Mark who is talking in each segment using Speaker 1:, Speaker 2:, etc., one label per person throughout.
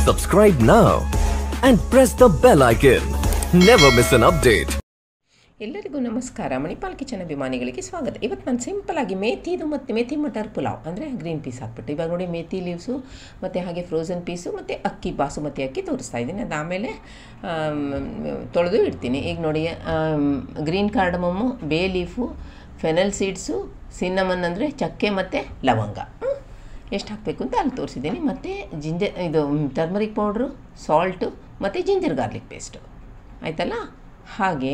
Speaker 1: Subscribe now and press the bell icon. Never miss an update.
Speaker 2: ಎಲ್ಲರಿಗೂ ನಮಸ್ಕಾರ. Manipal kitchen ಅಭಿಮಾನಿಗಳಿಗೆ ಸ್ವಾಗತ. ಇವತ್ತು ನಾನು ಸಿಂಪಲಾಗಿ ಮೇಥಿ ಮಟರ್ ಪುಲಾವ್ ಅಂದರೆ ಗ್ರೀನ್ ಪೀಸ್ ಹಾಕ್ಬಿಟ್ಟು ಇವಾಗ ನೋಡಿ ಮೇಥಿ ಲೀವ್ಸು ಮತ್ತು ಹಾಗೆ ಫ್ರೋಝನ್ ಪೀಸು ಮತ್ತು ಅಕ್ಕಿ ಬಾಸುಮತಿ ಅಕ್ಕಿ ತೋರಿಸ್ತಾ ಇದ್ದೀನಿ. ಅದಾದಮೇಲೆ ತೊಳೆದು ಇಡ್ತೀನಿ. ಈಗ ನೋಡಿ green cardamom, bay leaf, fennel seeds, cinnamon ಅಂದರೆ ಚಕ್ಕೆ ಮತ್ತು ಲವಂಗ ಎಷ್ಟು ಹಾಕಬೇಕು ಅಂತ ಅಲ್ಲಿ ತೋರಿಸಿದ್ದೀನಿ. ಮತ್ತು ಇದು ಟರ್ಮರಿಕ್ ಪೌಡ್ರು, ಸಾಲ್ಟು ಮತ್ತು ಜಿಂಜರ್ ಗಾರ್ಲಿಕ್ ಪೇಸ್ಟು ಆಯಿತಲ್ಲ. ಹಾಗೆ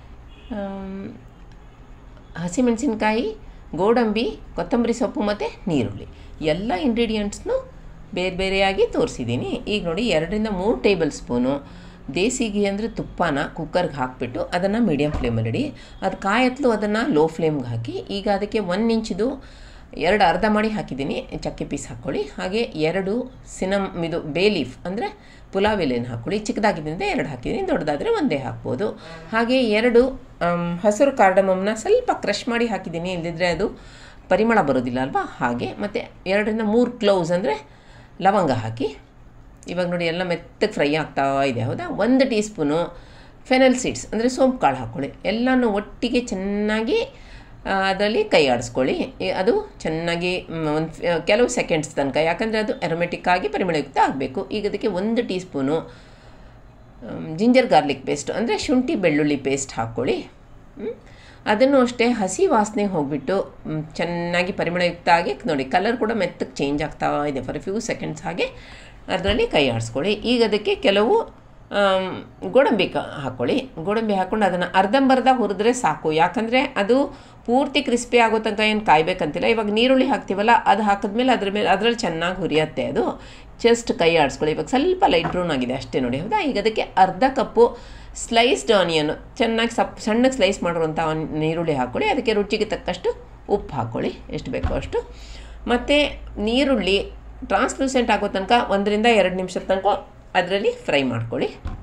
Speaker 2: ಹಸಿಮೆಣಸಿನ್ಕಾಯಿ, ಗೋಡಂಬಿ, ಕೊತ್ತಂಬರಿ ಸೊಪ್ಪು ಮತ್ತು ನೀರುಳ್ಳಿ ಎಲ್ಲ ಇಂಗ್ರೀಡಿಯೆಂಟ್ಸ್ನು ಬೇರೆ ಬೇರೆಯಾಗಿ ತೋರಿಸಿದ್ದೀನಿ. ಈಗ ನೋಡಿ 2-3 ಟೇಬಲ್ ಸ್ಪೂನು ದೇಸಿ ಘೀ ಅಂದರೆ ತುಪ್ಪನ ಕುಕ್ಕರ್ಗೆ ಹಾಕಿಬಿಟ್ಟು ಅದನ್ನು ಮೀಡಿಯಮ್ ಫ್ಲೇಮಲ್ಲಿ ಇಡಿ. ಅದು ಕಾಯತ್ಲು ಅದನ್ನು ಲೋ ಫ್ಲೇಮ್ಗೆ ಹಾಕಿ ಈಗ ಅದಕ್ಕೆ 1 ಇಂಚಿದು 2 ಅರ್ಧ ಮಾಡಿ ಹಾಕಿದ್ದೀನಿ ಚಕ್ಕೆ ಪೀಸ್ ಹಾಕ್ಕೊಳ್ಳಿ. ಹಾಗೆ 2 ಇದು ಬೇ ಲೀಫ್ ಅಂದರೆ ಪುಲಾವ್ ಎಲೆಯನ್ನು ಹಾಕ್ಕೊಳ್ಳಿ. ಚಿಕ್ಕದಾಗಿದ್ದರಿಂದ 2 ಹಾಕಿದ್ದೀನಿ, ದೊಡ್ಡದಾದರೆ ಒಂದೇ ಹಾಕ್ಬೋದು. ಹಾಗೆ 2 ಹಸಿರು ಕಾರ್ಡಮಮ್ನ ಸ್ವಲ್ಪ ಕ್ರಷ್ ಮಾಡಿ ಹಾಕಿದ್ದೀನಿ, ಇಲ್ಲದಿದ್ದರೆ ಅದು ಪರಿಮಳ ಬರೋದಿಲ್ಲ ಅಲ್ವಾ. ಹಾಗೆ ಮತ್ತು 2-3 ಕ್ಲೋವ್ಸ್ ಅಂದರೆ ಲವಂಗ ಹಾಕಿ ಇವಾಗ ನೋಡಿ ಎಲ್ಲ ಮೆತ್ತಗೆ ಫ್ರೈ ಆಗ್ತಾ ಇದೆ. ಹೌದಾ. 1 ಟೀ ಸ್ಪೂನು ಫೆನಲ್ ಸೀಡ್ಸ್ ಅಂದರೆ ಸೋಂಪು ಕಾಳು ಹಾಕ್ಕೊಳ್ಳಿ. ಎಲ್ಲನೂ ಒಟ್ಟಿಗೆ ಚೆನ್ನಾಗಿ ಅದರಲ್ಲಿ ಕೈ ಆಡಿಸ್ಕೊಳ್ಳಿ. ಅದು ಚೆನ್ನಾಗಿ ಕೆಲವು ಸೆಕೆಂಡ್ಸ್ ತನಕ, ಯಾಕಂದರೆ ಅದು ಅರೋಮೆಟಿಕ್ ಆಗಿ ಪರಿಮಳಯುಕ್ತ ಆಗಬೇಕು. ಈಗ ಅದಕ್ಕೆ 1 teaspoon ginger garlic paste ಅಂದರೆ ಶುಂಠಿ ಬೆಳ್ಳುಳ್ಳಿ ಪೇಸ್ಟ್ ಹಾಕ್ಕೊಳ್ಳಿ. ಅದನ್ನು ಅಷ್ಟೇ ಹಸಿ ವಾಸನೆ ಹೋಗಿಬಿಟ್ಟು ಚೆನ್ನಾಗಿ ಪರಿಮಳಯುಕ್ತ ಆಗಿ ನೋಡಿ ಕಲರ್ ಕೂಡ ಮೆತ್ತಗೆ ಚೇಂಜ್ ಆಗ್ತಾ ಇದೆ ಫಾರ್ ಫ್ಯೂ ಸೆಕೆಂಡ್ಸ್. ಹಾಗೆ ಅದರಲ್ಲಿ ಕೈ ಆಡಿಸ್ಕೊಳ್ಳಿ. ಈಗ ಅದಕ್ಕೆ ಕೆಲವು ಗೋಡಂಬಿ ಹಾಕ್ಕೊಳ್ಳಿ. ಗೋಡಂಬಿ ಹಾಕ್ಕೊಂಡು ಅದನ್ನು ಅರ್ಧಂಬರ್ಧ ಹುರಿದ್ರೆ ಸಾಕು, ಯಾಕಂದರೆ ಅದು ಪೂರ್ತಿ ಕ್ರಿಸ್ಪಿ ಆಗೋ ತನಕ ಏನು ಕಾಯಬೇಕಂತಿಲ್ಲ. ಇವಾಗ ನೀರುಳ್ಳಿ ಹಾಕ್ತೀವಲ್ಲ, ಅದು ಹಾಕಿದ್ಮೇಲೆ ಅದರಲ್ಲಿ ಚೆನ್ನಾಗಿ ಹುರಿಯತ್ತೆ. ಅದು ಜಸ್ಟ್ ಕೈ ಆಡಿಸ್ಕೊಳ್ಳಿ. ಇವಾಗ ಸ್ವಲ್ಪ ಲೈಟ್ ಬ್ರೌನ್ ಆಗಿದೆ ಅಷ್ಟೇ ನೋಡಿ. ಹೌದಾ. ಈಗ ಅದಕ್ಕೆ ಅರ್ಧ ಕಪ್ಪು ಸ್ಲೈಸ್ಡ್ ಆನಿಯನ್ ಚೆನ್ನಾಗಿ ಸಣ್ಣಗೆ ಸ್ಲೈಸ್ ಮಾಡಿರುವಂಥ ನೀರುಳ್ಳಿ ಹಾಕ್ಕೊಳ್ಳಿ. ಅದಕ್ಕೆ ರುಚಿಗೆ ತಕ್ಕಷ್ಟು ಉಪ್ಪು ಹಾಕ್ಕೊಳ್ಳಿ, ಎಷ್ಟು ಬೇಕೋ ಅಷ್ಟು. ಮತ್ತು ನೀರುಳ್ಳಿ ಟ್ರಾನ್ಸ್ಲೂಸೆಂಟ್ ಆಗೋ ತನಕ 1-2 ನಿಮಿಷದ ತನಕ ಅದರಲ್ಲಿ ಫ್ರೈ ಮಾಡ್ಕೊಳ್ಳಿ.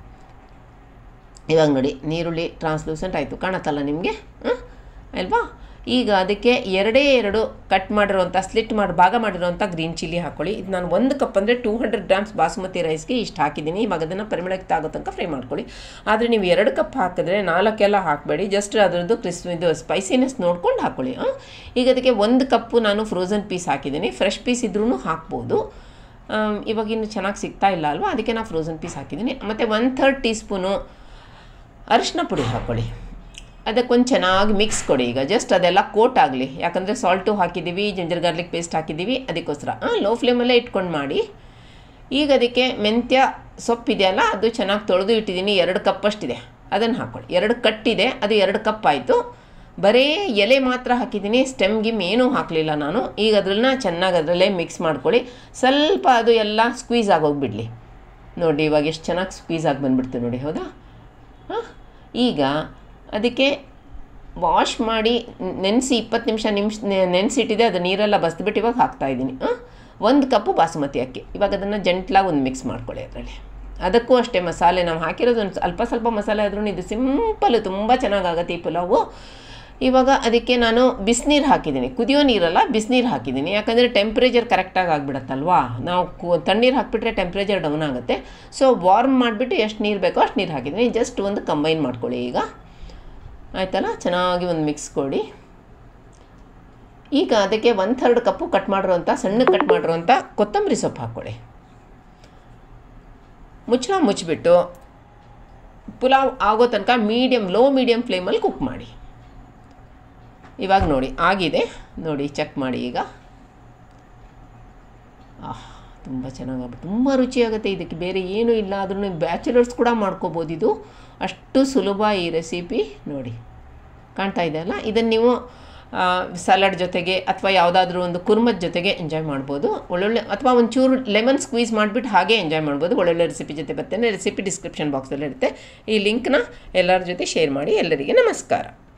Speaker 2: ಇವಾಗ ನೋಡಿ ನೀರುಳ್ಳಿ ಟ್ರಾನ್ಸ್ಲೂಸೆಂಟ್ ಆಯಿತು, ಕಾಣತ್ತಲ್ಲ ನಿಮಗೆ ಅಲ್ವಾ. ಈಗ ಅದಕ್ಕೆ 2 ಕಟ್ ಮಾಡಿರೋವಂಥ ಭಾಗ ಮಾಡಿರೋವಂಥ ಗ್ರೀನ್ ಚಿಲ್ಲಿ ಹಾಕ್ಕೊಳ್ಳಿ. ಇದು ನಾನು 1 ಕಪ್ ಅಂದರೆ 200 ಗ್ರಾಮ್ಸ್ ಬಾಸುಮತಿ ರೈಸ್ಗೆ ಇಷ್ಟು ಹಾಕಿದ್ದೀನಿ. ಇವಾಗ ಅದನ್ನು ಪರಿಮಳಕ್ಕೆ ಆಗೋ ತನಕ ಫ್ರೈ ಮಾಡ್ಕೊಳ್ಳಿ. ಆದರೆ ನೀವು 2 ಕಪ್ ಹಾಕಿದ್ರೆ 4 ಹಾಕಬೇಡಿ, ಜಸ್ಟ್ ಅದರದ್ದು ಇದು ಸ್ಪೈಸಿನೆಸ್ ನೋಡ್ಕೊಂಡು ಹಾಕ್ಕೊಳ್ಳಿ. ಈಗ ಅದಕ್ಕೆ 1 ಕಪ್ಪು ನಾನು ಫ್ರೋಝನ್ ಪೀಸ್ ಹಾಕಿದ್ದೀನಿ. ಫ್ರೆಶ್ ಪೀಸ್ ಇದ್ರೂ ಹಾಕ್ಬೋದು, ಇವಾಗ ಇನ್ನು ಚೆನ್ನಾಗಿ ಸಿಗ್ತಾ ಇಲ್ಲ ಅಲ್ವಾ, ಅದಕ್ಕೆ ನಾನು ಫ್ರೋಝನ್ ಪೀಸ್ ಹಾಕಿದ್ದೀನಿ. ಮತ್ತು 1/3 ಟೀ ಸ್ಪೂನು ಅರಿಶಿನ ಪುಡಿ ಹಾಕ್ಕೊಳ್ಳಿ. ಅದಕ್ಕೊಂದು ಚೆನ್ನಾಗಿ ಮಿಕ್ಸ್ ಕೊಡಿ. ಈಗ ಜಸ್ಟ್ ಅದೆಲ್ಲ ಕೋಟ್ ಆಗಲಿ, ಯಾಕಂದರೆ ಸಾಲ್ಟು ಹಾಕಿದ್ದೀವಿ, ಜಿಂಜರ್ ಗಾರ್ಲಿಕ್ ಪೇಸ್ಟ್ ಹಾಕಿದ್ದೀವಿ, ಅದಕ್ಕೋಸ್ಕರ ಲೋ ಫ್ಲೇಮಲ್ಲೇ ಇಟ್ಕೊಂಡು ಮಾಡಿ. ಈಗ ಅದಕ್ಕೆ ಮೆಂತ್ಯ ಸೊಪ್ಪಿದೆಯಲ್ಲ, ಅದು ಚೆನ್ನಾಗಿ ತೊಳೆದು ಇಟ್ಟಿದ್ದೀನಿ, 2 ಕಪ್ಪಷ್ಟಿದೆ, ಅದನ್ನು ಹಾಕ್ಕೊಳ್ಳಿ. 2 ಕಟ್ಟಿದೆ, ಅದು 2 ಕಪ್ ಆಯಿತು. ಬರೀ ಎಲೆ ಮಾತ್ರ ಹಾಕಿದ್ದೀನಿ, ಸ್ಟೆಮ್ ಗಿಮ್ ಏನೂ ಹಾಕಲಿಲ್ಲ ನಾನು. ಈಗ ಅದರನ್ನ ಚೆನ್ನಾಗಿ ಅದರಲ್ಲೇ ಮಿಕ್ಸ್ ಮಾಡ್ಕೊಳ್ಳಿ. ಸ್ವಲ್ಪ ಅದು ಎಲ್ಲ ಸ್ಕ್ವೀಸ್ ಆಗೋಗಿಬಿಡಲಿ. ನೋಡಿ ಇವಾಗ ಎಷ್ಟು ಚೆನ್ನಾಗಿ ಸ್ಕ್ವೀಸ್ ಆಗಿ ಬಂದುಬಿಡ್ತು ನೋಡಿ. ಹೌದಾ. ಈಗ ಅದಕ್ಕೆ ವಾಶ್ ಮಾಡಿ ನೆನೆಸಿ 20 ನಿಮಿಷ ನೆನೆಸಿಟ್ಟಿದೆ, ಅದು ನೀರೆಲ್ಲ ಬಸ್ದುಬಿಟ್ಟು ಇವಾಗ ಹಾಕ್ತಾಯಿದ್ದೀನಿ. 1 ಕಪ್ಪು ಬಾಸುಮತಿ ಅಕ್ಕಿ. ಇವಾಗ ಅದನ್ನು ಜಂಟ್ಲಾಗಿ ಒಂದು ಮಿಕ್ಸ್ ಮಾಡ್ಕೊಳ್ಳಿ ಅದರಲ್ಲಿ. ಅದಕ್ಕೂ ಅಷ್ಟೇ ಮಸಾಲೆ ನಾವು ಹಾಕಿರೋದು ಒಂದು ಸ್ವಲ್ಪ ಮಸಾಲೆ ಆದ್ರೂ ಇದು ಸಿಂಪಲ್, ತುಂಬ ಚೆನ್ನಾಗಾಗತ್ತೆ ಈ ಪುಲಾವು. ಇವಾಗ ಅದಕ್ಕೆ ನಾನು ಬಿಸಿನೀರು ಹಾಕಿದ್ದೀನಿ, ಕುದಿಯೋ ನೀರಲ್ಲ ಬಿಸಿನೀರು ಹಾಕಿದ್ದೀನಿ, ಯಾಕಂದರೆ ಟೆಂಪ್ರೇಚರ್ ಕರೆಕ್ಟಾಗಿ ಆಗಿಬಿಡತ್ತಲ್ವಾ. ನಾವು ತಣ್ಣೀರು ಹಾಕಿಬಿಟ್ರೆ ಟೆಂಪ್ರೇಚರ್ ಡೌನ್ ಆಗುತ್ತೆ. ಸೊ ವಾರ್ಮ್ ಮಾಡಿಬಿಟ್ಟು ಎಷ್ಟು ನೀರು ಬೇಕೋ ಅಷ್ಟು ನೀರು ಹಾಕಿದ್ದೀನಿ. ಜಸ್ಟ್ ಒಂದು ಕಂಬೈನ್ ಮಾಡ್ಕೊಳ್ಳಿ. ಈಗ ಆಯಿತಲ್ಲ, ಚೆನ್ನಾಗಿ ಒಂದು ಮಿಕ್ಸ್ ಕೊಡಿ. ಈಗ ಅದಕ್ಕೆ 1/3 ಕಪ್ಪು ಸಣ್ಣಗೆ ಕಟ್ ಮಾಡಿರುವಂಥ ಕೊತ್ತಂಬರಿ ಸೊಪ್ಪು ಹಾಕ್ಕೊಳ್ಳಿ. ಮುಚ್ಚಿಬಿಟ್ಟು ಪುಲಾವ್ ಆಗೋ ತನಕ ಲೋ ಮೀಡಿಯಮ್ ಫ್ಲೇಮಲ್ಲಿ ಕುಕ್ ಮಾಡಿ. ಇವಾಗ ನೋಡಿ ಆಗಿದೆ, ನೋಡಿ ಚೆಕ್ ಮಾಡಿ. ಈಗ ತುಂಬ ಚೆನ್ನಾಗಾಗ್ಬಿಟ್ಟು ತುಂಬ ರುಚಿಯಾಗುತ್ತೆ. ಇದಕ್ಕೆ ಬೇರೆ ಏನೂ ಇಲ್ಲ, ಆದ್ರೂ ಬ್ಯಾಚುಲರ್ಸ್ ಕೂಡ ಮಾಡ್ಕೋಬೋದು. ಇದು ಅಷ್ಟು ಸುಲಭ ಈ ರೆಸಿಪಿ. ನೋಡಿ ಕಾಣ್ತಾ ಇದೆ ಅಲ್ಲ. ಇದನ್ನು ನೀವು ಸಲಾಡ್ ಜೊತೆಗೆ ಅಥವಾ ಯಾವುದಾದ್ರೂ ಒಂದು ಕುರ್ಮದ ಜೊತೆಗೆ ಎಂಜಾಯ್ ಮಾಡ್ಬೋದು. ಒಳ್ಳೊಳ್ಳೆ, ಅಥವಾ ಒಂಚೂರು ಲೆಮನ್ ಸ್ಕ್ವೀಸ್ ಮಾಡಿಬಿಟ್ಟು ಹಾಗೆ ಎಂಜಾಯ್ ಮಾಡ್ಬೋದು. ಒಳ್ಳೊಳ್ಳೆ ರೆಸಿಪಿ ಜೊತೆ ಬರ್ತೇನೆ. ರೆಸಿಪಿ ಡಿಸ್ಕ್ರಿಪ್ಷನ್ ಬಾಕ್ಸಲ್ಲಿ ಇರುತ್ತೆ. ಈ ಲಿಂಕ್ನ ಎಲ್ಲರ ಜೊತೆ ಶೇರ್ ಮಾಡಿ. ಎಲ್ಲರಿಗೆ ನಮಸ್ಕಾರ.